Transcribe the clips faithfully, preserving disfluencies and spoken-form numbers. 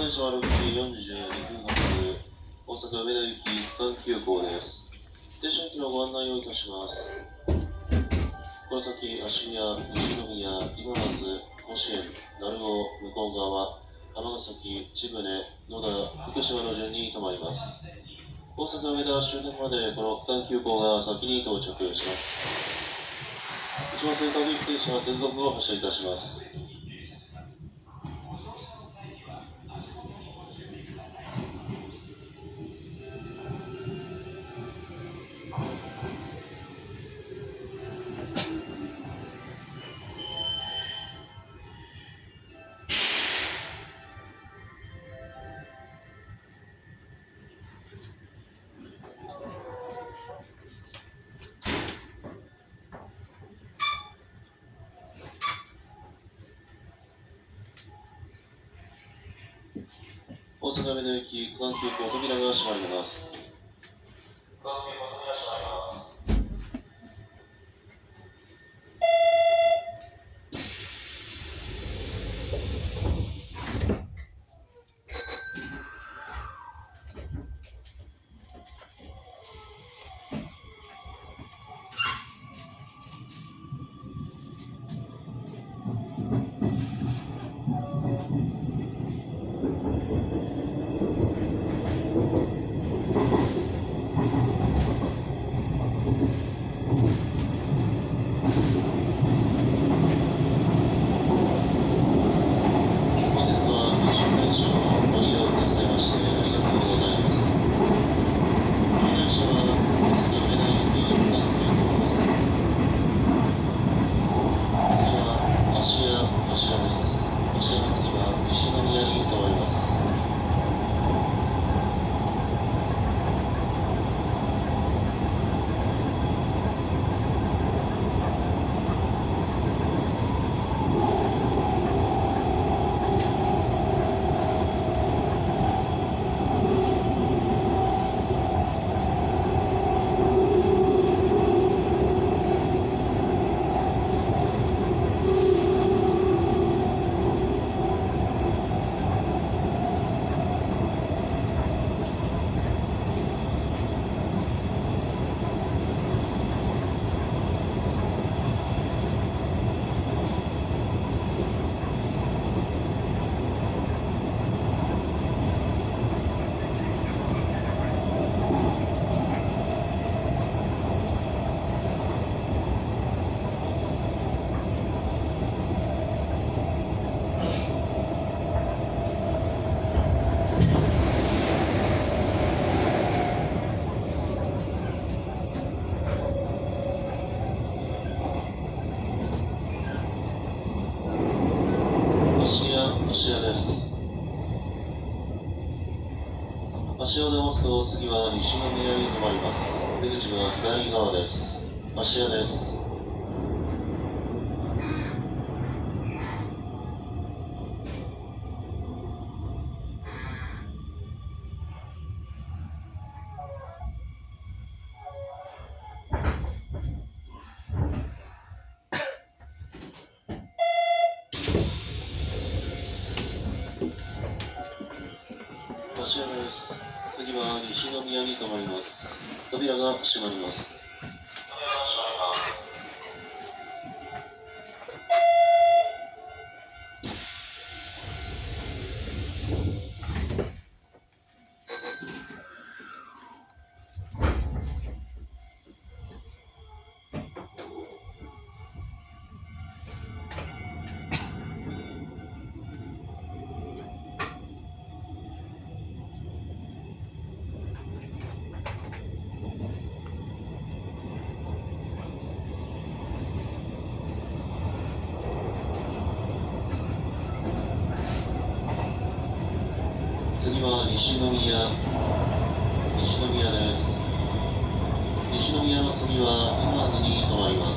電車はろくじよんじゅうにふん発、大阪梅田行き区間急行です。停車駅のご案内をいたします。この先、芦屋、西宮、今松、甲子園、鳴尾、向こう側、浜崎、千船、野田、福島の順に停まります。大阪梅田終点までこの区間急行が先に到着します。一番線各駅停車接続を発車いたします。大阪梅田行き区間急行扉が閉まります。区間急行扉閉まります。足を出ますと次は西宮に停まります。出口は左側です。芦屋です。芦屋です。次は西宮に停まります。扉が閉まります。扉が閉まります。次は西宮、西宮です。西宮の次は今津に停まります。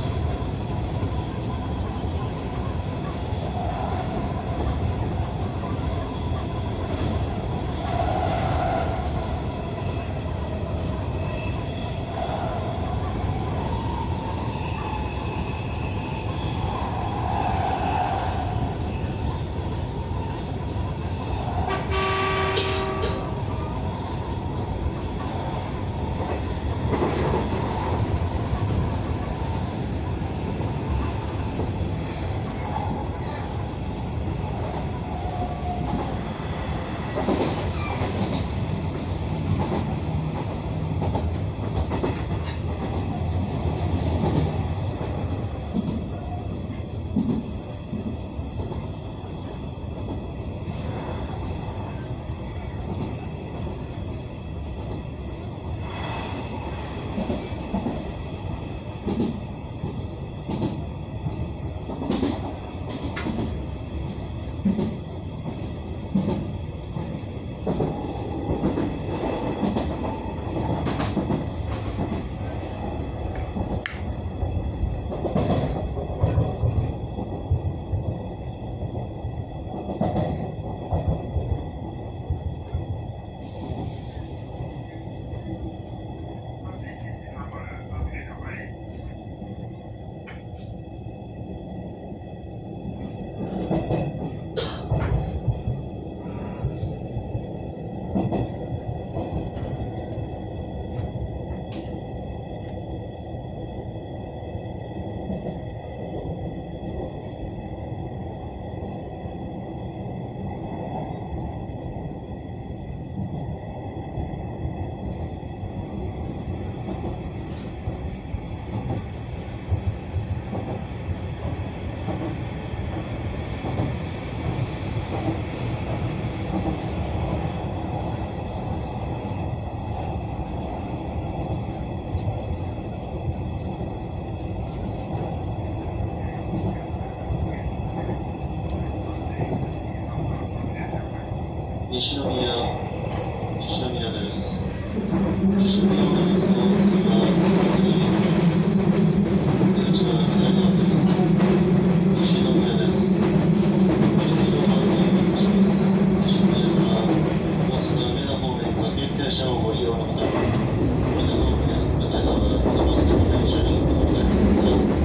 西宮、西宮です。西宮を出ますと、次は次出口は左側です。西宮です。乗り継ぎをご案内いたします。西宮から大阪梅田方面各駅停車をご利用の方は、梅田方面向かい側いちばん線の電車にお乗りください。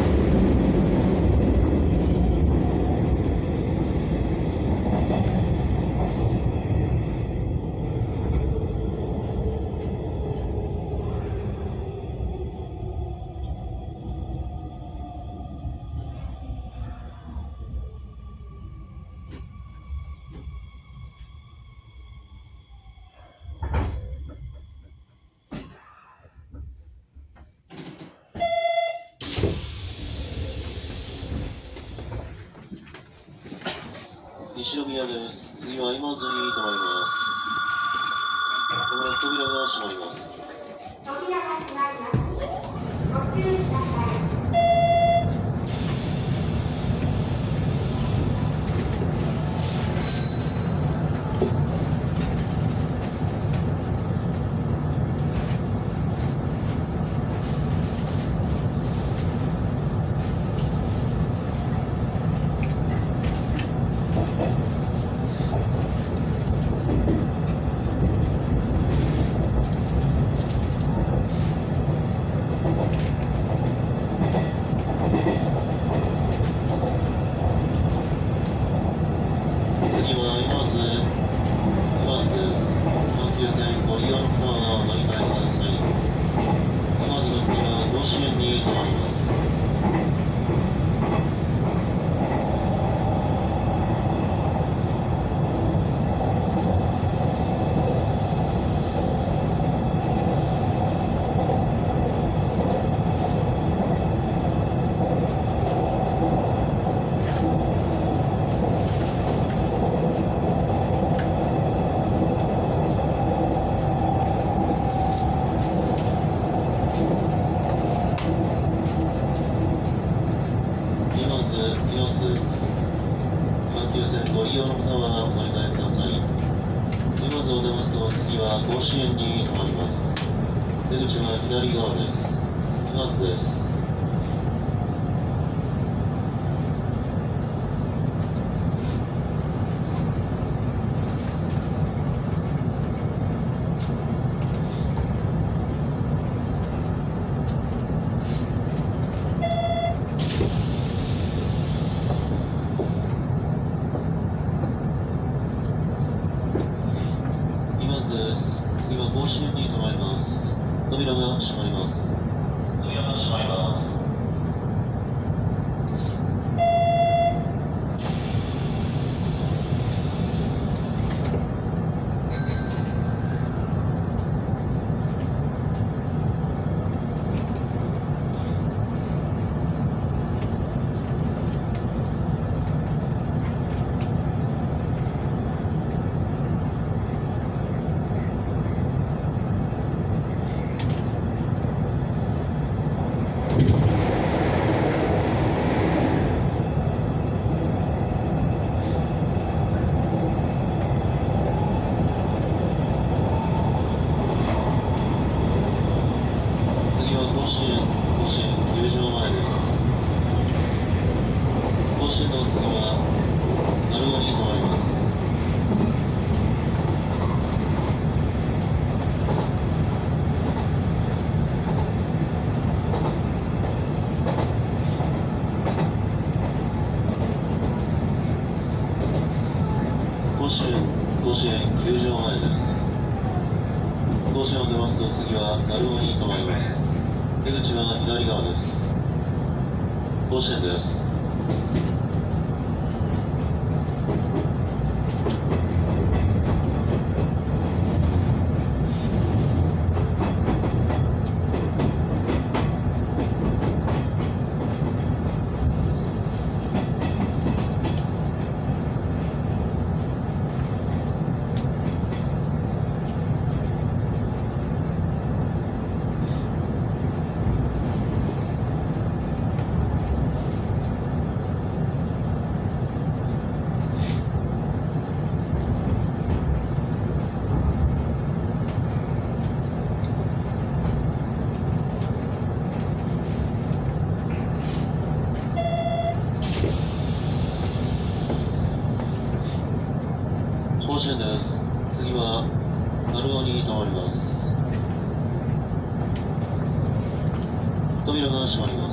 西宮です。次は今津に停まります。この扉が閉まります。扉が閉まります。ご注意ください。左側です。今津です。今津です。次は甲子園に停まります。扉が閉まります。扉が閉まります。甲子園、甲子園球場前です。甲子園を出ますと次は鳴尾に停まります。出口は左側です。甲子園です。 線です。次は鳴尾に停まります。扉が閉まります。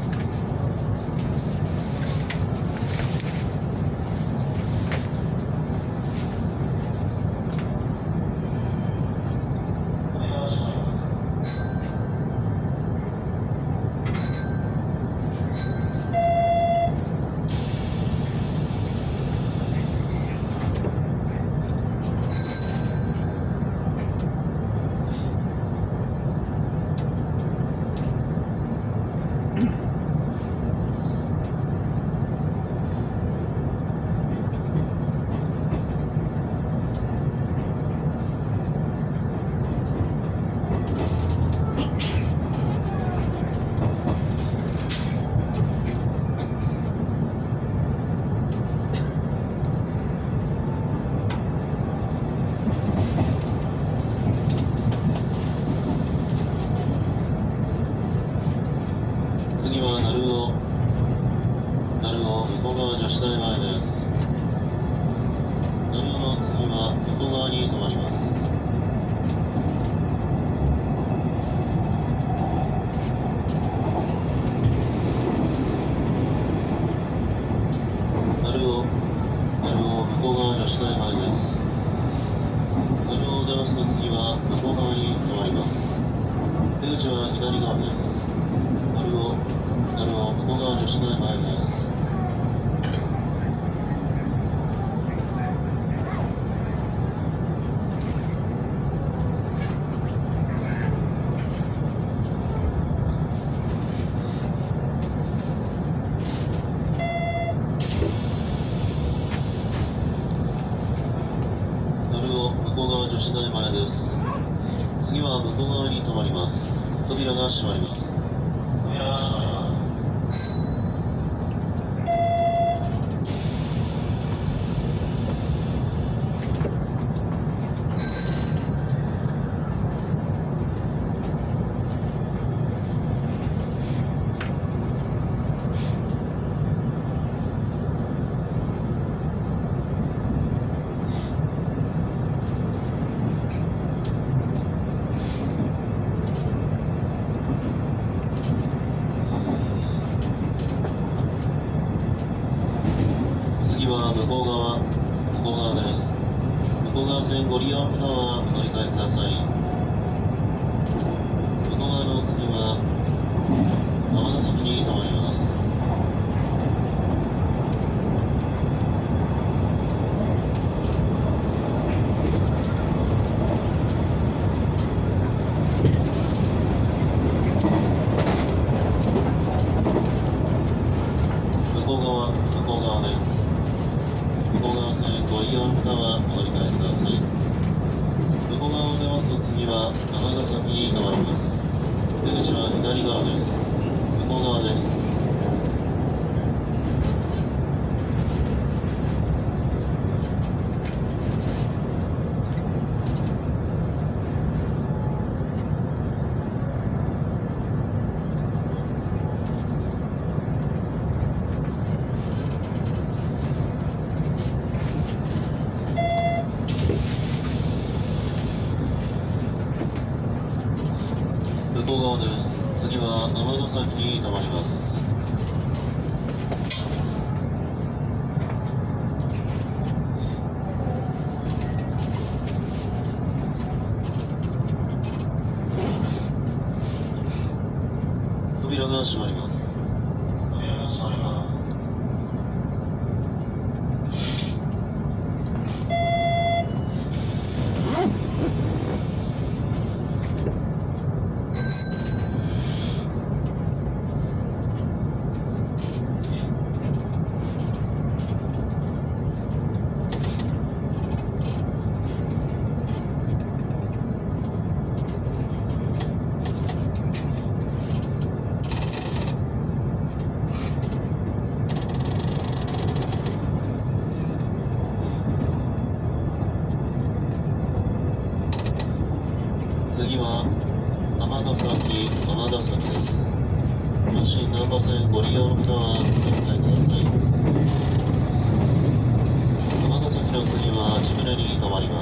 次は鳴尾、鳴尾向こう側女子大前です。鳴尾の次は向こう側に停まります。鳴尾、鳴尾向こう側女子大前です。鳴尾を出ますと次は向こう側に停まります。出口は左側です。鳴尾、鳴尾向こう側女子大前です。鳴尾向こう側女子大前です。次は向こう側に停まります。扉が閉まります。扉が閉まります。次は向こう側、向こう側です。向こう側線ご利用の方はお乗り換えください。向こう側の次は尼崎に停まります。向こう側、向こう側です。向こう側線ご利用の方はお乗り換えください。向こう側を出ますと次は尼崎に停まります。出口は左側です。向こう側です。向こう側です。次は尼崎に停まります。扉が閉まります。扉が閉まります。次は尼崎、尼崎です。もし難波線ご利用の方はお乗り換えください。尼崎の次ははジブレに停まります。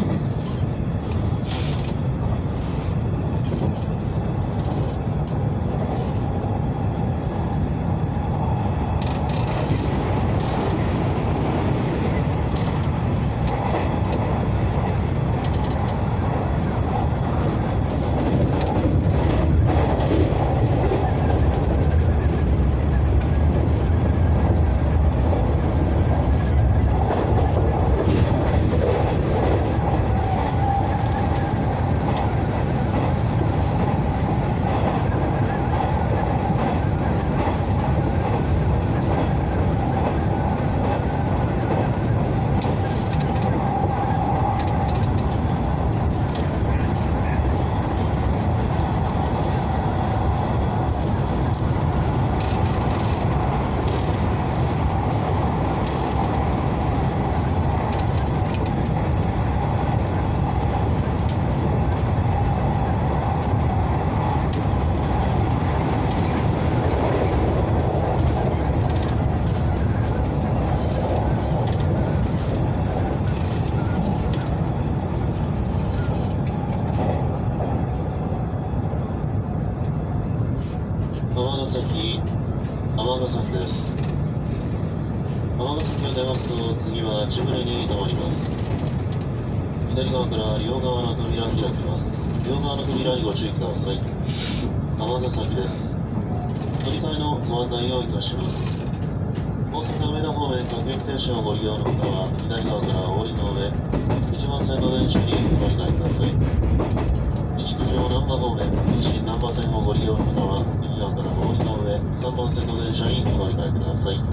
尼崎、尼崎です。尼崎を出ますと、次はジブレに停まります。左側から両側の扉開きます。両側の扉にご注意ください。尼崎です。乗り換えのご案内をいたします。大阪梅田方面各駅停車をご利用の方は、左側からお降りの上、いちばん線の電車にお乗り換えください。西九条難波方面、西難波線をご利用の方は、右側からお降りの上、さんばん線の電車にお乗り換えください。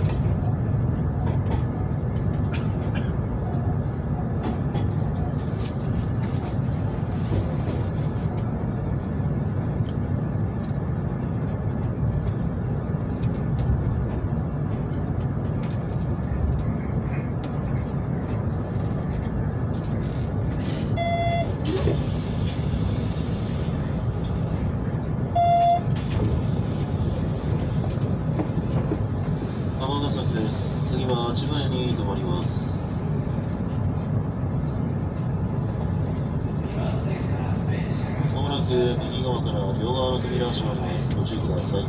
尼崎です。次はジブレに停まります。まもなく右側から両側の扉が閉まります。ご注意ください。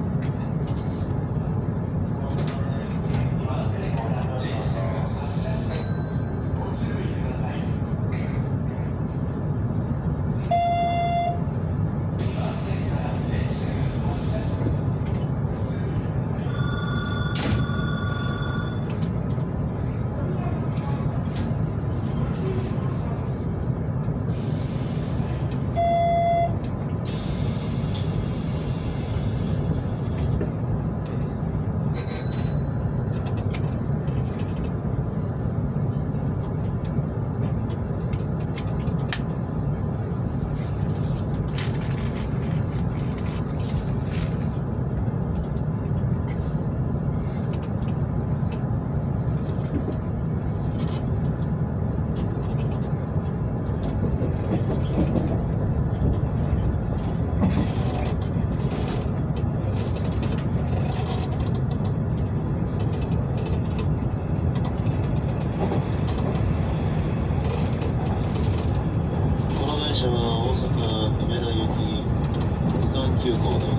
車は大阪梅田行き区間急行です。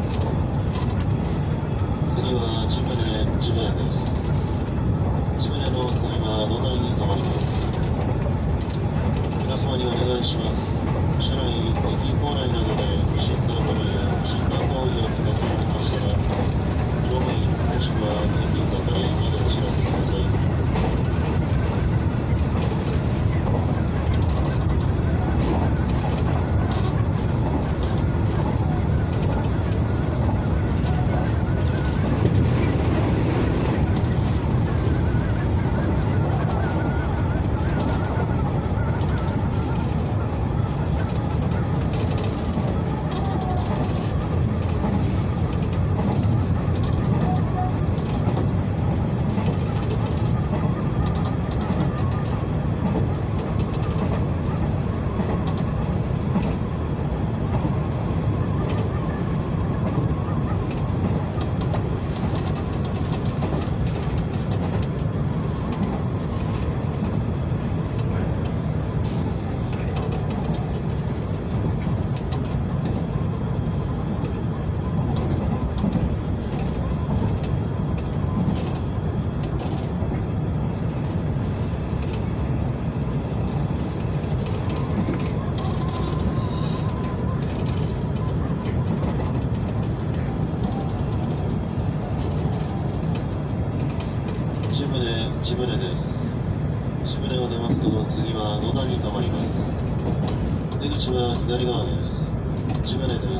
次はジブレ、ジブレです。ジブレの次は野台に停まります。皆様にお願いします。車内、駅構内などで新幹線や新幹行為を使っておりましたら、乗務員もしくは県民方へまでお知らせください。 口は左側です。じめれです。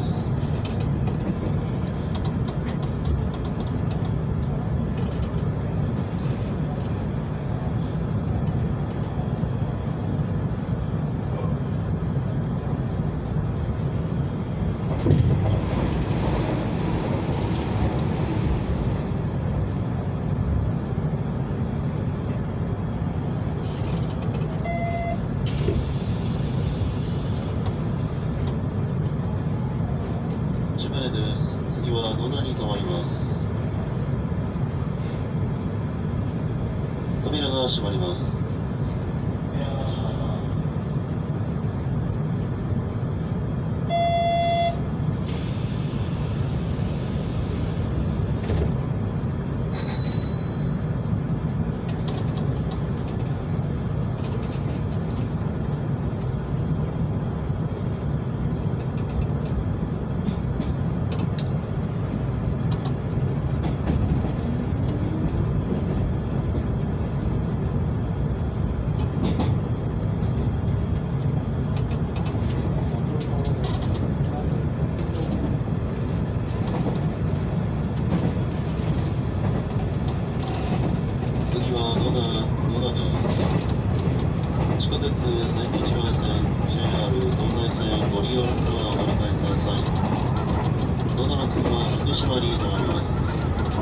次は野田に停まります。扉が閉まります。次は野田、野田です。地下鉄千日前線 ジェイアール 東西線ご利用の方はお控えください。野田の次は福島に停まります。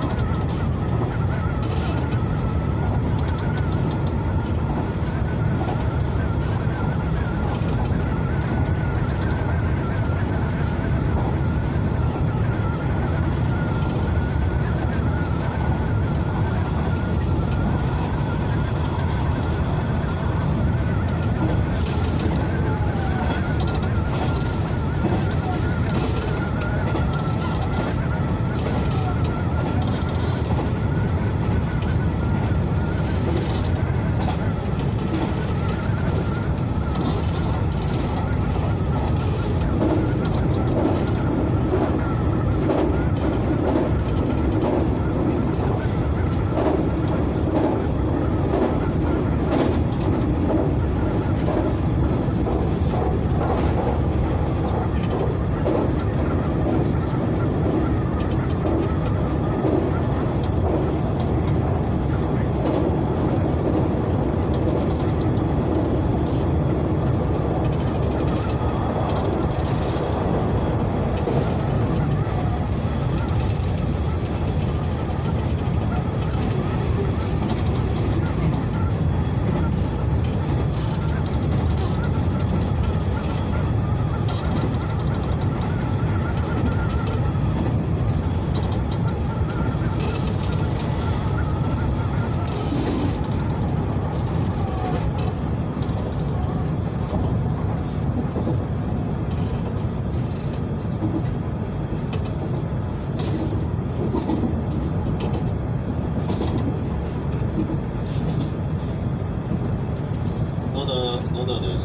野田です。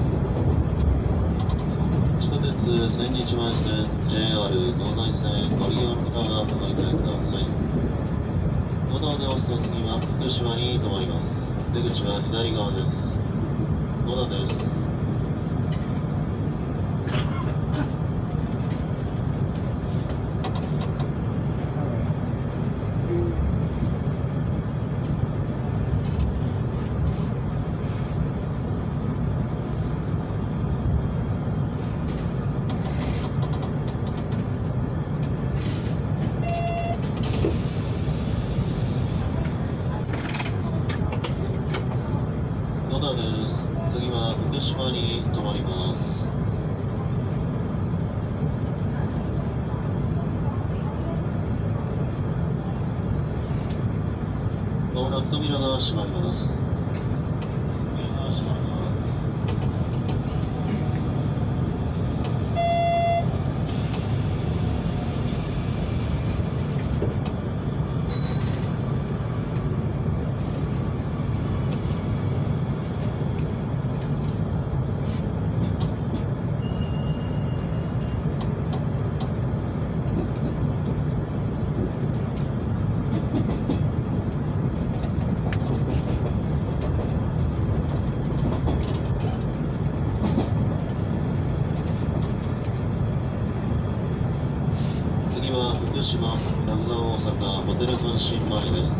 地下鉄千日前線 ジェイアール 東西線ご利用の方はお乗り換えください。野田を出ますと次は福島に停まります。出口は左側です。野田です。野田です。次は福島に停まります。まもなく扉が閉まります。 します。ラグザン大阪ホテル阪神前です。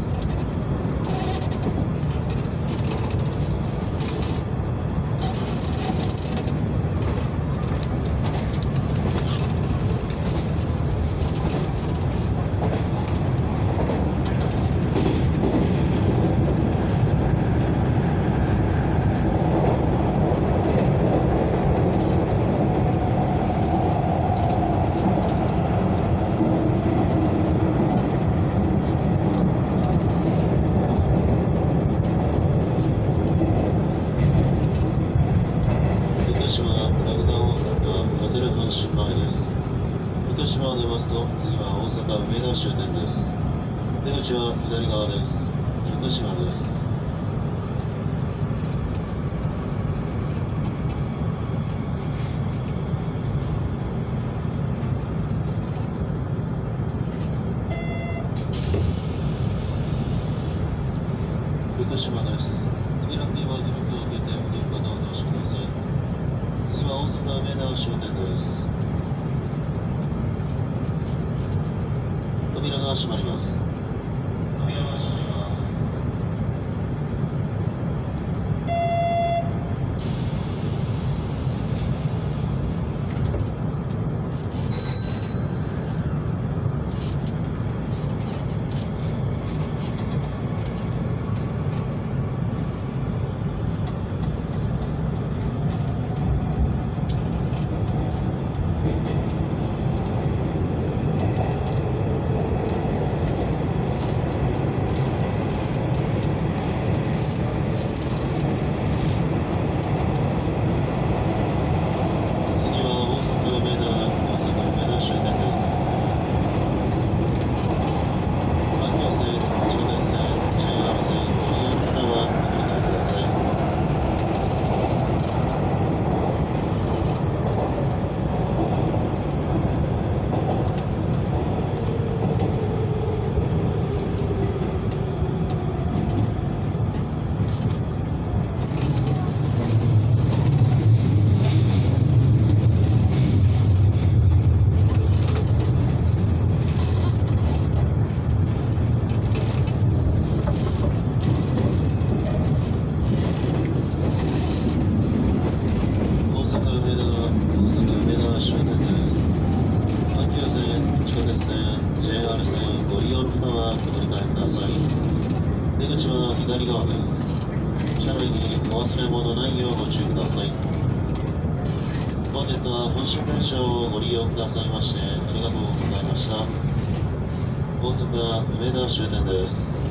福島を出ますと、次は大阪梅田終点です。出口は左側です。福島です。福島です。次の次は記録を受けてお電話をお通しください。次は大阪梅田終点です。扉が閉まります。扉が閉まります。出口は左側です。車内にお忘れ物ないようご注意ください。本日は本州電車をご利用くださいましてありがとうございました。大阪梅田終点です。